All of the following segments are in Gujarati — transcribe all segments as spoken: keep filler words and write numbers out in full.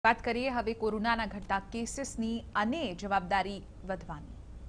વાત કરીએ હવે કોરોનાના ઘટતા કેસીસની અને જવાબદારી વધવાની।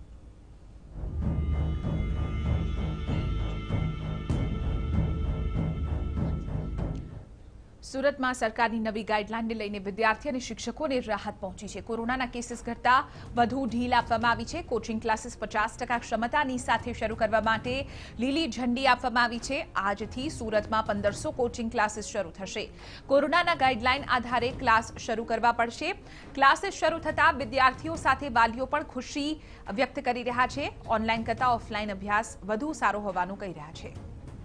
સુરતમાં સરકારની નવી ગાઈડલાઈનને લઈને વિદ્યાર્થી અને શિક્ષકોને રાહત પહોંચી છે। કોરોનાના કેસીસ ઘટતા વધુ ઢીલ આપવામાં આવી છે। કોચિંગ ક્લાસીસ પચાસ ટકા ક્ષમતાની સાથે શરૂ કરવા માટે લીલી ઝંડી આપવામાં આવી છે। આજથી સુરતમાં પંદરસો કોચિંગ ક્લાસીસ શરૂ થશે। કોરોનાના ગાઈડલાઈન આધારે ક્લાસ શરૂ કરવા પડશે। ક્લાસીસ શરૂ થતા વિદ્યાર્થીઓ સાથે વાલીઓ પણ ખુશી વ્યક્ત કરી રહ્યા છે। ઓનલાઈન કરતા ઓફલાઈન અભ્યાસ વધુ સારો હોવાનું કહી રહ્યા છે।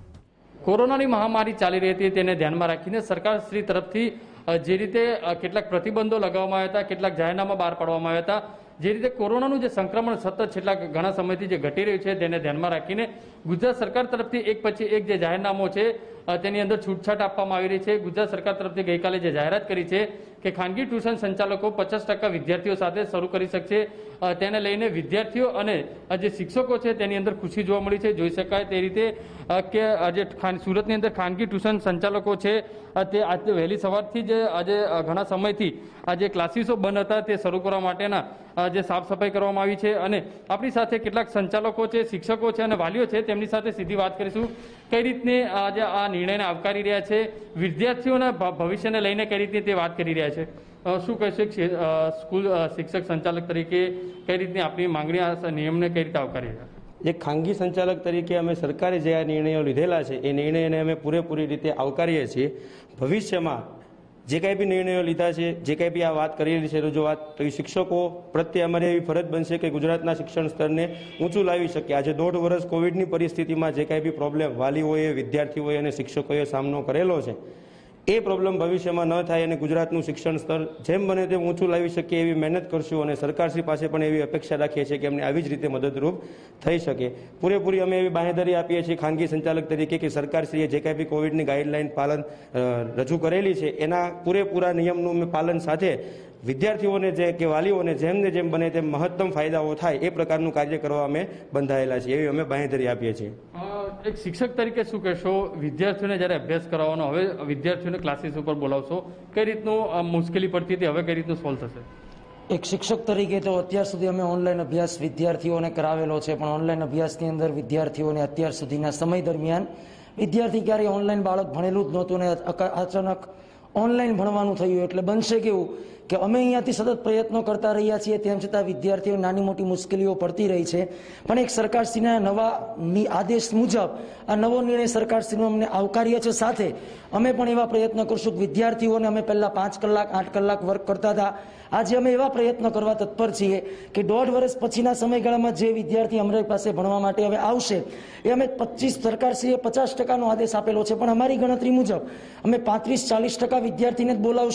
કોરોનાની મહામારી ચાલી રહી હતી તેને ધ્યાનમાં રાખીને સરકાર શ્રી તરફથી જે રીતે કેટલાક પ્રતિબંધો લગાવવામાં આવ્યા હતા, કેટલાક જાહેરનામા બહાર પાડવામાં આવ્યા હતા। જે રીતે કોરોનાનું જે સંક્રમણ સતત છેલ્લા ઘણા સમયથી જે ઘટી રહ્યું છે તેને ધ્યાનમાં રાખીને ગુજરાત સરકાર તરફથી એક પછી એક જે જાહેરનામું છે તેની અંદર છૂટછાટ આપવામાં આવી રહી છે। ગુજરાત સરકાર તરફથી ગઈકાલે જે જાહેરાત કરી છે કે ખાનગી ટ્યુશન સંચાલકો પચાસ ટકા વિદ્યાર્થીઓ સાથે શરૂ કરી શકશે। તેને લઈને વિદ્યાર્થીઓ અને જે શિક્ષકો છે તેની અંદર ખુશી જોવા મળી છે। જોઈ શકાય તે રીતે કે આજે સુરતની અંદર ખાનગી ટ્યુશન સંચાલકો છે તે આજે વહેલી સવારથી જ આજે ઘણા સમયથી આ જે ક્લાસીસો બંધ હતા તે શરૂ કરવા માટેના જે સાફ સફાઈ કરવામાં આવી છે। અને આપણી સાથે કેટલાક સંચાલકો છે, શિક્ષકો છે અને વાલીઓ છે તેમની સાથે સીધી વાત કરીશું। કઈ રીતની આજે આ નિર્ણયને આવકારી રહ્યા છે, વિદ્યાર્થીઓના ભવિષ્યને લઈને કઈ રીતની તે વાત કરી રહ્યા છે, શું કહેશે સ્કૂલ શિક્ષક સંચાલક તરીકે કઈ રીતની આપણી માંગણી આ નિયમને કઈ રીતે આવકારી રહ્યા? એક ખાનગી સંચાલક તરીકે અમે સરકારે જે આ નિર્ણયો લીધેલા છે એ નિર્ણયને અમે પૂરેપૂરી રીતે આવકારીએ છીએ। ભવિષ્યમાં જે કંઈ બી નિર્ણયો લીધા છે, જે કંઈ બી આ વાત કરેલી છે રજૂઆત, તો એ શિક્ષકો પ્રત્યે અમારી એવી ફરજ બનશે કે ગુજરાતના શિક્ષણ સ્તરને ઊંચું લાવી શકે। આજે દોઢ વર્ષ કોવિડની પરિસ્થિતિમાં જે કંઈ બી પ્રોબ્લેમ વાલીઓએ, વિદ્યાર્થીઓએ અને શિક્ષકોએ સામનો કરેલો છે એ પ્રોબ્લેમ ભવિષ્યમાં ન થાય અને ગુજરાતનું શિક્ષણ સ્તર જેમ બને તેમ ઊંચું લાવી શકીએ એવી મહેનત કરશું અને સરકારશ્રી પાસે પણ એવી અપેક્ષા રાખીએ છીએ કે અમને આવી જ રીતે મદદરૂપ થઈ શકે। પૂરેપૂરી અમે એવી બાંહેધરી આપીએ છીએ ખાનગી સંચાલક તરીકે કે સરકારશ્રીએ જે કંઈ બી કોવિડની ગાઈડલાઈન પાલન રજૂ કરેલી છે એના પૂરેપૂરા નિયમનું અમે પાલન સાથે વિદ્યાર્થીઓને જે કે વાલીઓને જેમને જેમ બને તેમ મહત્તમ ફાયદાઓ થાય એ પ્રકારનું કાર્ય કરવા અમે બંધાયેલા છીએ, એવી અમે બાંહેધરી આપીએ છીએ। એક શિક્ષક તરીકે શું કહેશો, વિદ્યાર્થીઓને જ્યારે અભ્યાસ કરાવવાનો હવે વિદ્યાર્થીઓને ક્લાસીસ ઉપર બોલાવશો, કઈ રીતનું મુશ્કેલી પડતી હતી, હવે કઈ રીતનું સોલ્વ થશે? એક શિક્ષક તરીકે તો અત્યાર સુધી અમે ઓનલાઈન અભ્યાસ વિદ્યાર્થીઓને કરાવેલો છે, પણ ઓનલાઈન અભ્યાસની અંદર વિદ્યાર્થીઓને અત્યાર સુધીના સમય દરમિયાન વિદ્યાર્થી ક્યારેય ઓનલાઈન બાળક ભણેલું જ નહોતું ને અચાનક ઓનલાઈન ભણવાનું થયું એટલે બનશે કેવું કે અમે અહીંયાથી સતત પ્રયત્નો કરતા રહ્યા છીએ, તેમ છતાં વિદ્યાર્થીઓ નાની મોટી મુશ્કેલીઓ પડતી રહી છે। પણ એક સરકારશ્રીના નવા આદેશ મુજબ આ નવો નિર્ણય સરકારશ્રીનો અમને આવકાર્ય છે। સાથે અમે પણ એવા પ્રયત્ન કરશું કે વિદ્યાર્થીઓને અમે પહેલાં પાંચ કલાક આઠ કલાક વર્ક કરતા હતા, આજે અમે એવા પ્રયત્ન કરવા તત્પર છીએ કે દોઢ વર્ષ પછીના સમયગાળામાં જે વિદ્યાર્થી અમારી પાસે ભણવા માટે હવે આવશે એ અમે પચીસ સરકારશ્રીએ પચાસ ટકાનો આદેશ આપેલો છે, પણ અમારી ગણતરી મુજબ અમે પાંત્રીસ ચાલીસ ટકા વિદ્યાર્થીને જ બોલાવશું।